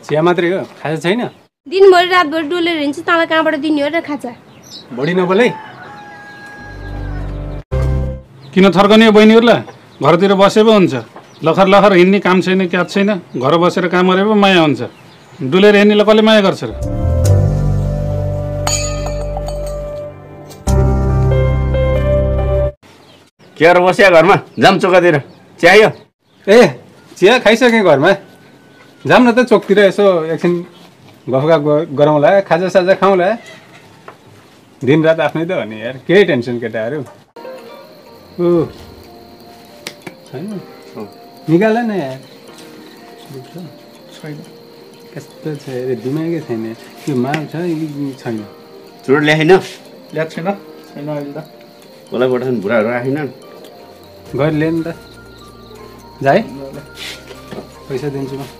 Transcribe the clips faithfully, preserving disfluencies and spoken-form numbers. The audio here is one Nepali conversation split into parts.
चिया मात्रै हो, खाजा छैन? दिनभरि रातभरि डोलेर हिँड्छ, तँलाई कहाँबाट दिने हो र खाजा? बढी नबोलै। किन थर्कने हो बहिनीहरूलाई? घरतिर बसे पो हुन्छ। लखर लखर हिँड्ने काम छैन, क्याच छैन, घर बसेर काम गरे पो माया हुन्छ। डुलेर हिँड्नेलाई कसले माया गर्छ र? के गरेर बस्या घरमा? जाम चोकातिर चिया? ए चिया खाइसकेँ घरमा। जाम न त चोकतिर यसो एकछिन गफगाफ गरौँला, खाजा साजा खाउँला। दिनरात आफ्नै त हो नि यार, केही टेन्सन केटाहरू। ऊ छैन निकाल न यार। कस्तो छ अरे, दिमागै छैन। त्यो माल छ कि छैन? चुरोट ल्याएन? ल्याएको छैन छैन अहिले त। मलाई पठाउनु भुराहरू राखेन? गएर ल्याउनु नि त। जा है, पैसा दिन्छु म।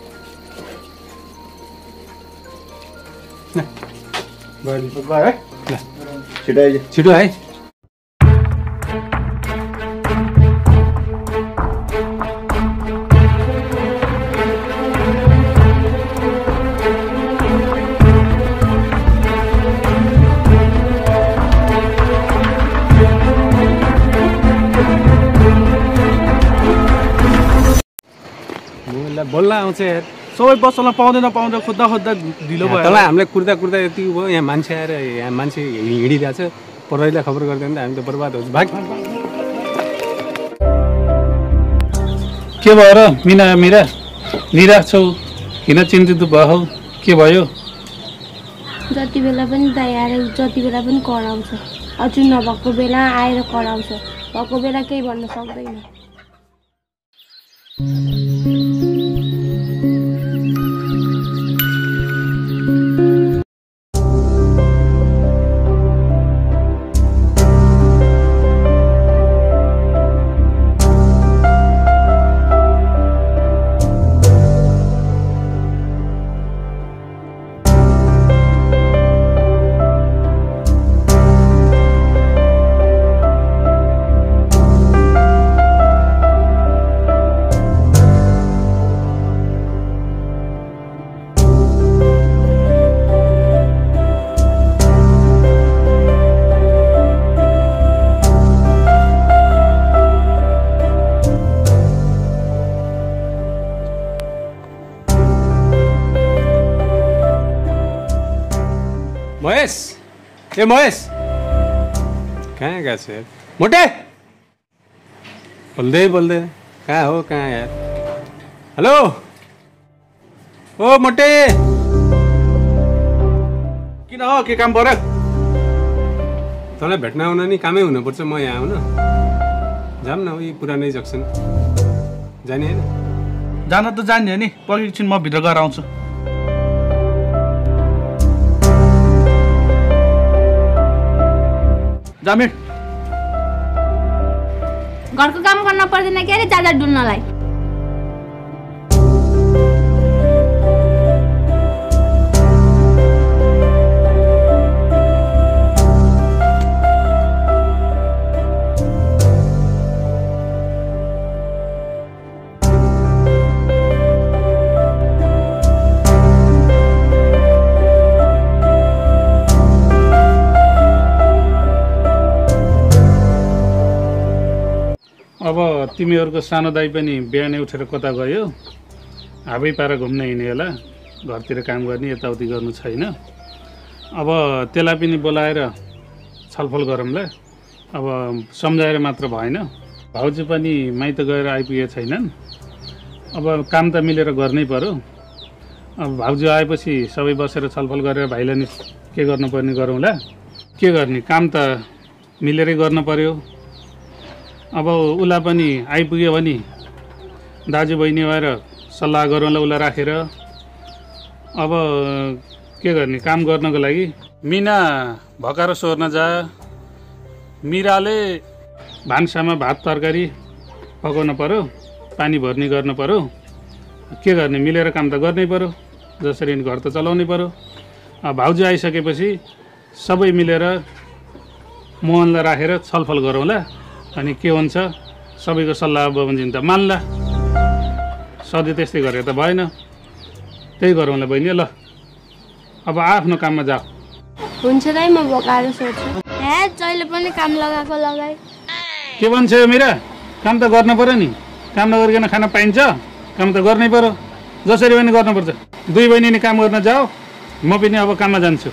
गयो है, छिटो आइज। छिटो है। बोल्न आउँछ यार। सबै बस्न पाउँदैन, पाउँदा खोज्दा खोज्दा ढिलो भयो। तँलाई हामीले कुर्दा कुर्दा यति भयो, यहाँ मान्छे आएर यहाँ मान्छे हिँडिरहेको छ। प्रहरीलाई खबर गरिदियो भने त हामी त बर्बाद हुन्छ। भाग। के भयो र मिना मिरा? निराश छौ? किन चिन्तित भयो? के भयो? जति बेला पनि दाइ आएर जति बेला पनि कराउँछ। अचुन नभएको बेला आएर कराउँछ, भएको बेला केही भन्न सक्दैन। महेश, ए महेश कहाँ गएको छ यार? मोटे बोल्दै बोल्दै कहाँ हो कहाँ यार? हेलो ओ मोटे, किन हो, के काम पर्यो? तँलाई भेट्न आउन नि कामै हुनुपर्छ। म यहाँ आउन जाऊँ न, उही पुरानै जक्सन जाने होइन? जान त जाने नि, पछि एकछिन म भित्र गएर आउँछु। जामिर, घरको काम गर्न पर्दैन के अरे ज्यादा डुल्नलाई? अब तिमीहरूको सानो दाइ पनि बिहानै उठेर कता गयो? हाबै पारा घुम्न हिँड्यो होला, घरतिर काम गर्ने, यताउति गर्नु छैन। अब त्यसलाई पनि बोलाएर छलफल गरौँला। अब सम्झाएर मात्र भएन, भाउजू पनि माइत गएर आइपुगे छैनन्। अब काम त मिलेर गर्नै पर्यो। अब भाउजू आएपछि सबै बसेर छलफल गरेर भाइलाई नि के गर्नुपर्ने गरौँला। के गर्ने, काम त मिलेरै गर्न पर्यो। अब उसलाई पनि आइपुग्यो भने दाजु बहिनी भएर सल्लाह गरौँला उसलाई राखेर। अब के गर्ने, काम गर्नको लागि मिना भकारो सोर्न जा, मिराले भान्सामा भात तरकारी पकाउनु पर्यो, पानी भर्नी गर्नु पर्यो। के गर्ने, मिलेर काम त गर्नै पर्यो, जसरी घर त चलाउनै पर्यो। भाउजू आइसकेपछि सबै मिलेर मोहनलाई राखेर छलफल गरौँला। अनि के हुन्छ सबैको सल्लाह बमोजिम त मान्ला। सधैँ त्यस्तै गरेर त भएन। त्यही गरौँला बहिनी ल अब आफ्नो काममा जाऊ हुन्छ दाइ म बोकाएर सोध्छु हे जहिले पनि काम लगाएको लगाइ के भन्छ यो मिरा काम त गर्नु पर्यो नि काम नगरिकन खान पाइन्छ काम त गर्नै पर्यो जसरी पनि गर्नुपर्छ दुई बहिनी नि काम गर्न जाऊ म पनि अब काममा जान्छु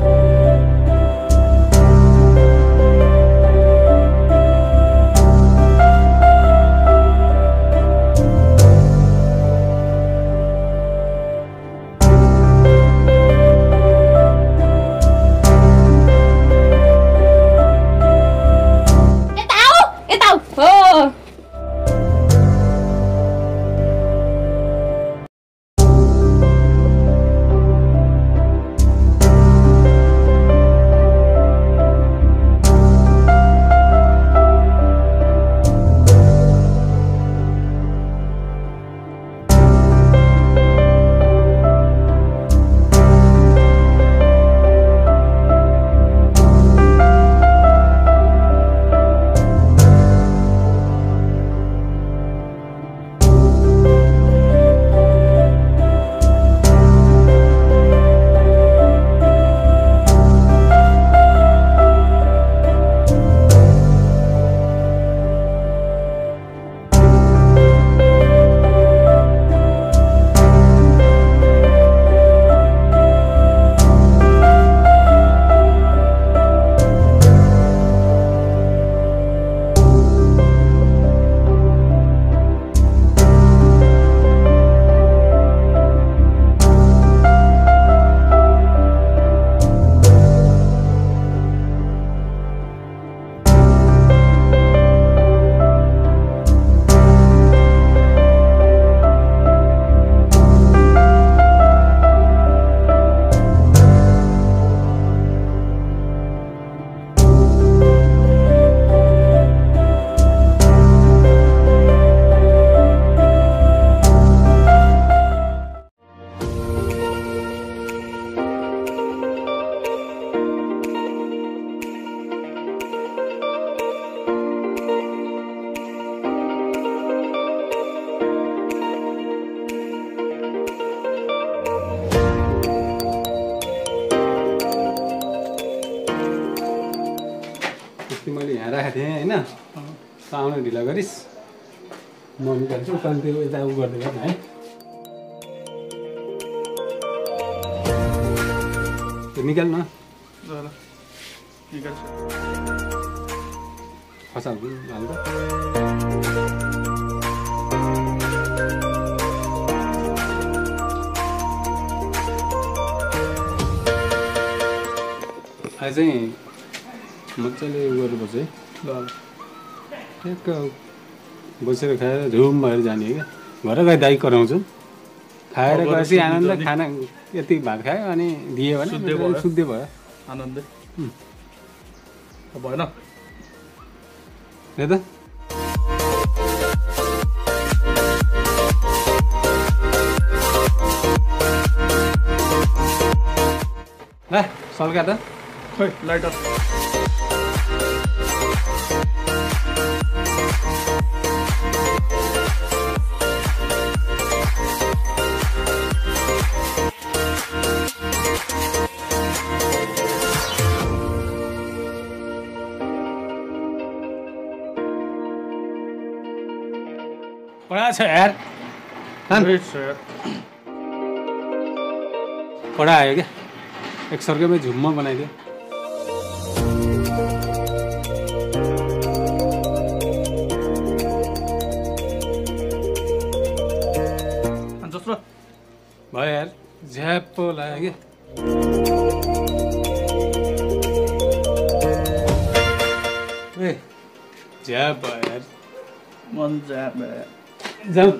मैले यहाँ राखेको थिएँ होइन आउन ढिला गरिस् म निकाल्छु उता त्यो यता उ गर्दै गर्नु है त्यो निकाल्नु फसाल्नु हाल्दा अहिले चाहिँ मजाले उयो गर्नुपर्छ है ल ठ्याक्क बसेर खाएर झुम भएर जाने क्या घर गए दाइ कराउँछु खाएर गएपछि आनन्द खाना यति भात खायो अनि दियो भने शुद्ध भयो आनन्दै भएन हे त ल सल्का त खै लाइटर कडा छ यार कडा आयो क्या एक सर्कैमै झुम्म बनाइदियो जस्तो भयो यार झ्याप्पो लाग्यो क्या ए झ्याप भयो यार मन जा जाऊ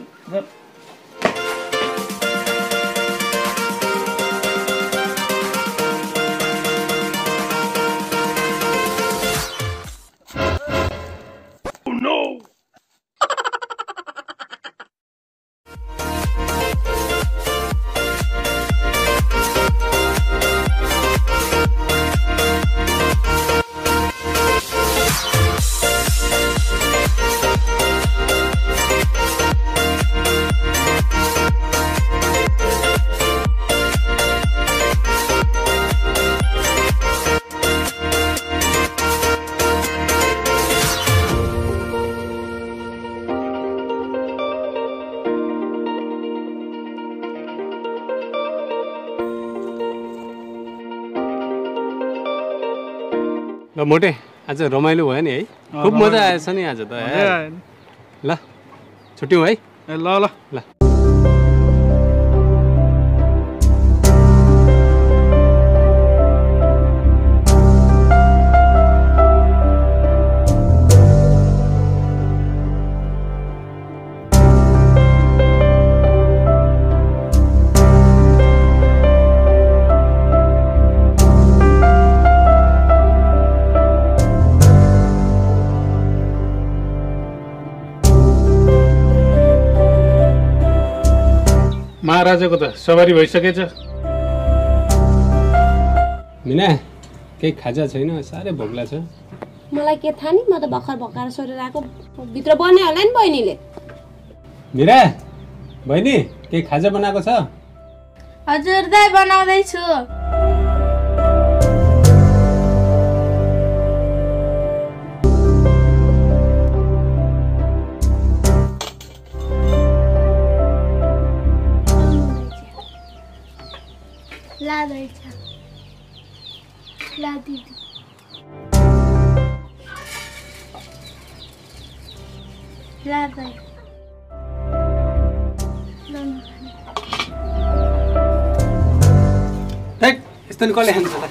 ल मोटे आज रमाइलो भयो नि है खुब मजा आएछ नि आज त ल छुट्यौँ है ल ल ल महाराजाको त सवारी भइसकेछ। मिना केही खाजा छैन साह्रै भोक लाग्छ। मलाई के थाहा नि म त भर्खर भर्खर सोरेर आएको भित्र बन्यो होला नि बहिनीले। मिरा बहिनी केही खाजा बनाएको छ? हजुर दाइ बनाउँदैछु। ला दैछ ला दिदी ला दाइ हेक यस्तो नि कसले खान्छ त?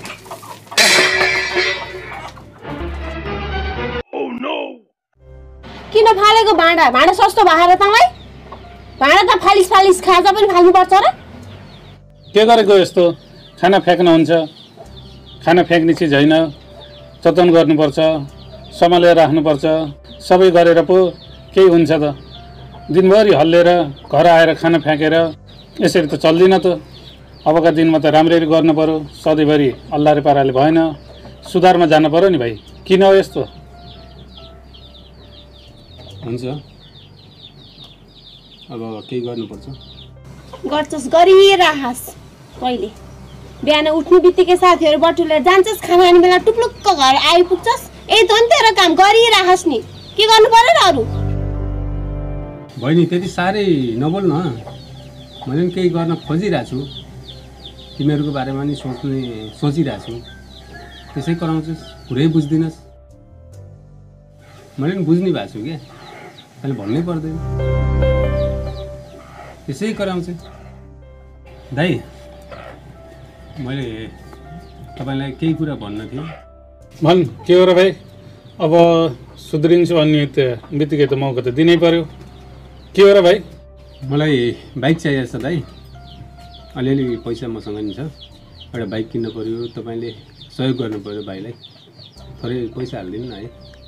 किन फालेको भाँडा भाँडा सस्तो भएर तँलाई भाँडा त फालिस फालिस खाजा पनि फाल्नुपर्छ र? के गरेको यस्तो खाना फ्याँक्न हुन्छ? खाना फ्याँक्ने चिज होइन, जतन गर्नुपर्छ, सम्हालेर राख्नुपर्छ। सबै गरेर पो केही हुन्छ त? दिनभरि हल्लेर घर आएर खाना फ्याँकेर यसरी त चल्दिन त। अबका दिनमा त राम्ररी गर्नु पर्यो, सधैँभरि अल्लारे पाराले भएन, सुधारमा जानु पर्यो नि भाइ। किन हो यस्तो? हुन्छ अब केही गर्नुपर्छ। गर्छस् गरिराखस्। पहिले बिहान उठ्ने बित्तिकै साथीहरू बटुलेर जान्छस्, खाना खाने बेला टुप्लुक्क घर आइपुग्छस्। यही त हो नि तेरो काम, गरिराखस् नि। के गर्नु पर्यो र अरू? बहिनी त्यति साह्रै नबोल्नु न, मैले पनि केही गर्न खोजिरहेको छु, तिमीहरूको बारेमा नि सोच्ने सोचिरहेको छु। त्यसै कराउँछस्, पुरै बुझ्दिनस्। मैले पनि बुझ्ने भएको छु क्या, तैँले भन्नै पर्दैन, त्यसै कराउँछ। दाइ मैले तपाईँलाई केही कुरा भन्न थियो। भन् के हो र भाइ? अब सुध्रिन्छु भन्ने त बित्तिकै त मौका त दिनै पर्यो। के हो र भाइ? मलाई बाइक चाहिएको छ दाइ, अलिअलि पैसा मसँग नि छ। एउटा बाइक किन्न पर्यो, तपाईँले सहयोग गर्नु पर्यो भाइलाई, थोरै पैसा हालिदिनु न है।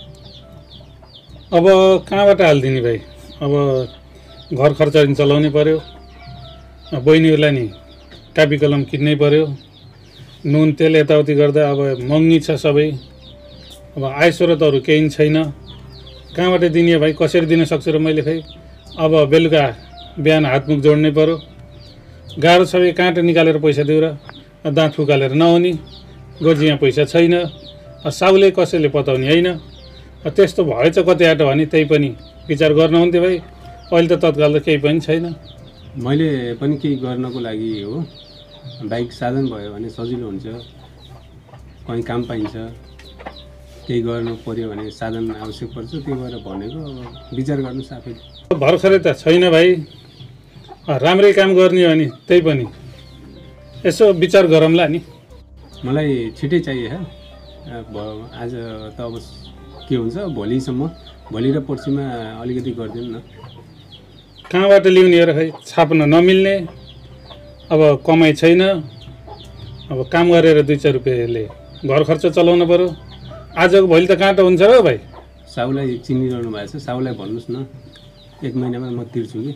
अब कहाँबाट हालिदिने भाइ? अब घर खर्च चलाउनै पर्यो, बहिनीहरूलाई नि कापी कलम किन्नै पर्यो, नुन तेल यताउति गर्दा अब महँगी छ सबै। अब आय स्रोतहरू केही छैन, कहाँबाट दिने भाइ? कसरी दिन सक्छु र मैले खै? अब बेलुका बिहान हातमुख जोड्नै पर्यो, गाह्रो छ। काँटा निकालेर पैसा दिउ र दाँत फुकालेर नहुने, गोजी यहाँ पैसा छैन, साउले कसैले पताउने होइन। त्यस्तो भएछ कति आटो भने त्यही पनि विचार गर्न हुन्थ्यो भाइ। अहिले त तत्काल त केही पनि छैन। मैले पनि केही गर्नको लागि हो, बाइक साधन भयो भने सजिलो हुन्छ, कहीँ काम पाइन्छ, केही गर्नु पर्यो भने साधन आवश्यक पर्छ, त्यही भएर भनेको। अब विचार गर्नुहोस् आफै। भर्खरै त छैन भाइ, राम्रै काम गर्ने हो नि, त्यही पनि यसो विचार गरौँला नि। मलाई छिटै चाहियो है, आज त अब के हुन्छ भोलिसम्म, भोलि र पर्सिमा अलिकति गरिदिनु न। कहाँबाट ल्याउने हो र खै? छाप्न नमिल्ने, अब कमाइ छैन, अब काम गरेर दुई चार रुपियाँले घर खर्च चलाउनु पर्यो। आजको भोलि त कहाँ त हुन्छ र भाइ? साउलाई चिनिरहनु भएको छ, साउलाई भन्नुहोस् न, एक महिनामा म तिर्छु कि।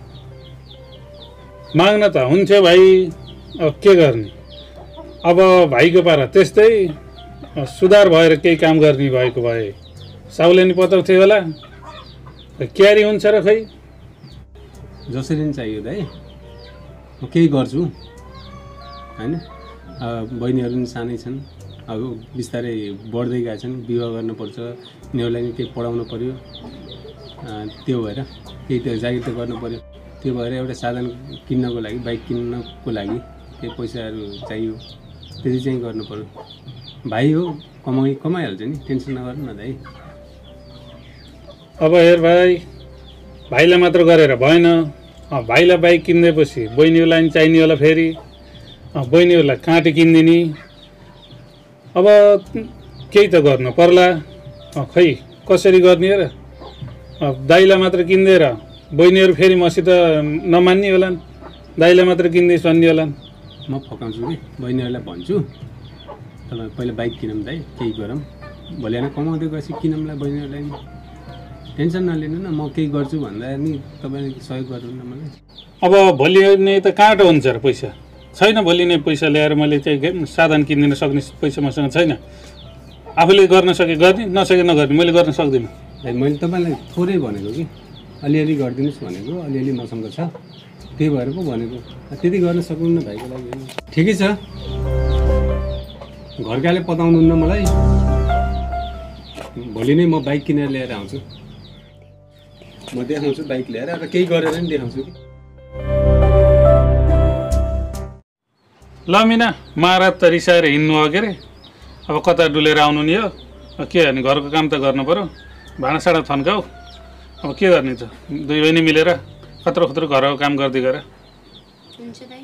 माग्न त हुन्थ्यो भाइ, अब के गर्ने? अब भाइको पारा त्यस्तै, सुधार भएर केही काम गर्ने भएको भए साउले नि पताउँथ्यो होला। क्यारी हुन्छ र खै? जसरी पनि चाहियो दाइ, म केही गर्छु होइन। बहिनीहरू पनि सानै छन्, अब बिस्तारै बढ्दै गएका छन्, विवाह गर्नुपर्छ, यिनीहरूलाई नि केही पढाउनु पर्यो, त्यो भएर केही त जागिर त गर्नु पर्यो। त्यो भएर एउटा साधन किन्नको लागि, बाइक किन्नको लागि केही पैसाहरू चाहियो, त्यति चाहिँ गर्नु पर्यो। भाइ हो, कमाइ कमाइहाल्छ नि, टेन्सन नगर्नु न दाइ। अब हेर भाइ, भाइलाई मात्र गरेर भएन। भाइलाई बाइक किनिदिएपछि बहिनीलाई नि चाहिने होला, फेरि बहिनीहरूलाई काँटी किनिदिने। अब केही त गर्नु पर्ला। खै कसरी गर्ने र? दाइलाई मात्र किनिदिएर बहिनीहरू फेरि मसित नमान्ने होलान्, दाइलाई मात्र किनिदिएस् भन्ने होलान्। म फकाउँछु कि बहिनीहरूलाई भन्छु, तपाईँ पहिला बाइक किनौँ दाइ, केही गरौँ, भोलि होइन कमाउँदै गएपछि किनौँला बहिनीहरूलाई नि। टेन्सन नलिनु न, म केही गर्छु भन्दा नि तपाईँले सहयोग गर्नु न मलाई। अब भोलि नै त कहाँबाट हुन्छ र पैसा? छैन भोलि नै पैसा ल्याएर मैले चाहिँ साधन किनिदिन सक्ने पैसा मसँग छैन। आफूले गर्न सके गर्ने, नसके नगर्ने, मैले गर्न सक्दिनँ। मैले तपाईँलाई थोरै भनेको कि अलिअलि गरिदिनुहोस् भनेको, अलिअलि मसँग छ, त्यही भएर पो भनेको। त्यति गर्न सक्नुहुन्न भाइको लागि। ठिकै छ, घरकाले पताउनुहुन्न मलाई। भोलि नै म बाइक किनेर ल्याएर आउँछु, म देखाउँछु बाइक ल्याएर, र केही गरेर नि देखाउँछु कि। ल मिना, महाराज त रिसाएर हिँड्नु हो के अरे, अब कता डुलेर आउनु नि हो। के गर्ने, घरको काम त गर्नु पऱ्यो, भाँडासाँडा थन्काऊ। अब के गर्ने त, दुई बहिनी मिलेर खत्रो खत्रो घरको काम गर्दै गर। हुन्छ दाइ।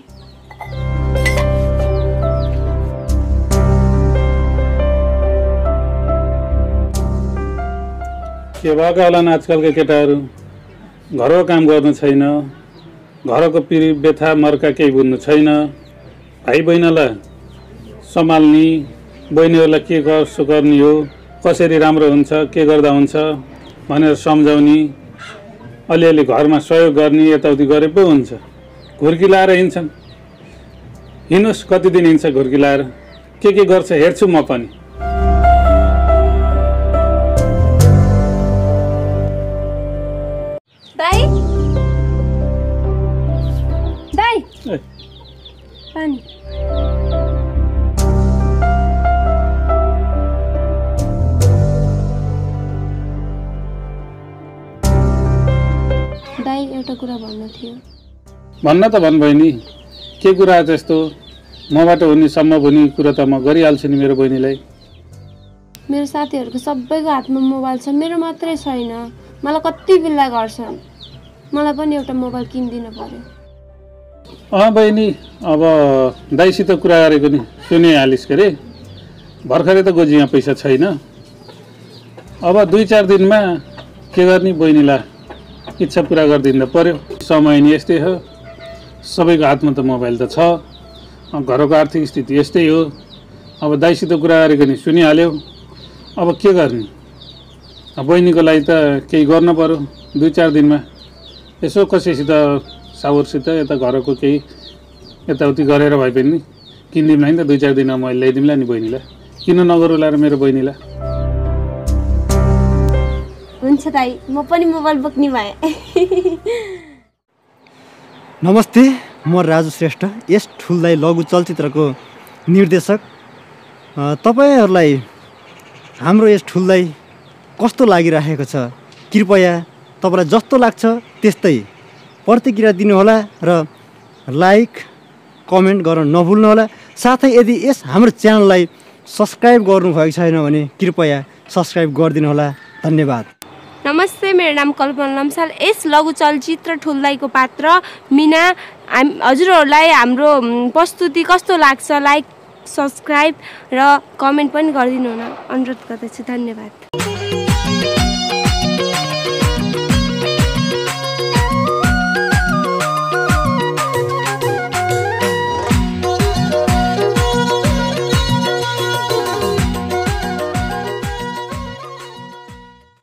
के भएका होलान् आजकलका केटाहरू, घरको काम गर्नु छैन, घरको पिरी व्यथा मर्का केही बुझ्नु छैन। भाइ बहिनीलाई सम्हाल्ने, बहिनीहरूलाई के कसो गर्ने हो, कसरी राम्रो हुन्छ, के गर्दा हुन्छ भनेर सम्झाउने, अलिअलि घरमा सहयोग गर्ने, यताउति गरे पो हुन्छ। घुर्की लाएर हिँड्छन्। हिँड्नुहोस्, कति दिन हिँड्छ घुर्की लाएर, के के गर्छ हेर्छु म पनि। दाइ दाइ पानी। दाइ एउटा कुरा भन्नु थियो। भन्न त भन् बहिनी, के कुरा जस्तो मबाट हुने सम्भव हुने कुरा त म गरिहाल्छु नि मेरो बहिनीलाई। मेरो साथीहरूको सबैको हातमा मोबाइल छ, मेरो मात्रै छैन। मलाई कति बिल्ला गर्छन्, मलाई पनि एउटा मोबाइल किनिदिनु पर्यो। अँ बहिनी, अब दाइसित कुरा गरेको नि सुनिहालिस् के अरे, भर्खरै त गोजीमा पैसा छैन। अब दुई चार दिनमा के गर्ने, बहिनीलाई इच्छा पुरा गरिदिनु पर्यो। समय नि यस्तै हो, सबैको हातमा त मोबाइल त छ, घरको आर्थिक स्थिति यस्तै हो। अब दाइसित कुरा गरेको नि सुनिहाल्यो, अब के गर्ने। बहिनीको लागि त केही गर्नु पर्यो। दुई चार दिनमा यसो कसैसित साउरसित यता घरको केही यताउति गरेर भए पनि किनिदिउँला नि त। दुई चार दिनमा मैले ल्याइदिउँला नि बहिनीलाई, किन नगरौँला र मेरो बहिनीलाई। हुन्छ दाइ, म पनि मोबाइल बोक्ने भए। नमस्ते, म राजु श्रेष्ठ, यस ठुलदाई लघु चलचित्रको निर्देशक। तपाईहरूलाई हाम्रो यस ठुलदाई कस्तो लागिरहेको छ, कृपया तपाईँलाई जस्तो लाग्छ त्यस्तै प्रतिक्रिया दिनुहोला र लाइक कमेन्ट गर्न नभुल्नुहोला। साथै यदि यस हाम्रो च्यानललाई सब्सक्राइब गर्नुभएको छैन भने कृपया सब्सक्राइब गरिदिनुहोला। धन्यवाद। नमस्ते, मेरो नाम कल्पना लम्साल। यस लघु चलचित्र ठुलदाइको पात्र मिना। हाम हजुरहरूलाई हाम्रो प्रस्तुति कस्तो लाग्छ लाइक सब्सक्राइब र कमेन्ट पनि गरिदिनु हुन अनुरोध गर्दछु। धन्यवाद।